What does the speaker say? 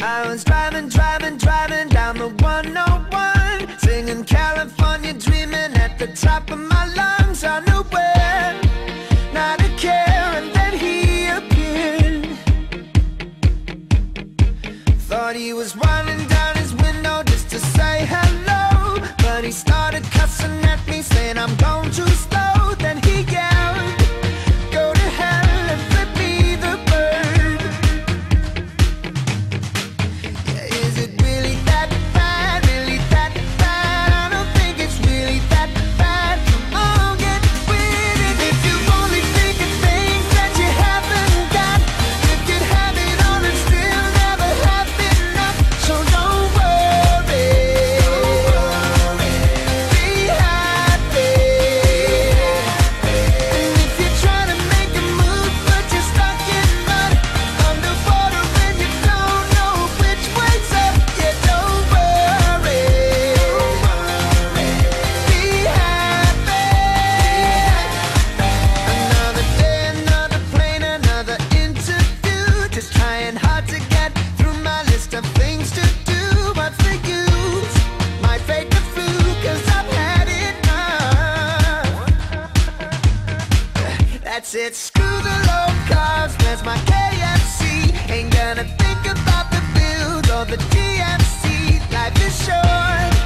I was driving down the 101, singing California, dreaming at the top of my lungs. I knew where, not a care, and then he appeared. Thought he was running down his window just to say hello, but he started cussing at me, saying I'm going too slow. Then he yelled, go to hell and flip me the bird. Yeah, is it really that bad? Really that bad? I don't think it's really that bad. Come on, get with it. If you only think of things that you haven't got, you could have it all and still never have enough. So don't worry, be happy. And if you're trying to make a move but you're stuck in mud, underwater when you don't know which way's up, yeah, don't worry, be happy. Another day, another plane, another interview, just trying hard to get through my list of things to do. What's the use? Might fake the flu, cause I've had enough. That's it, screw the low carbs, where's my KFC? Ain't gonna think about the bills or the DMC. Life is short,